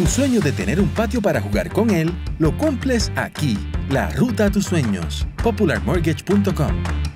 Tu sueño de tener un patio para jugar con él, lo cumples aquí. La ruta a tus sueños. popularmortgage.com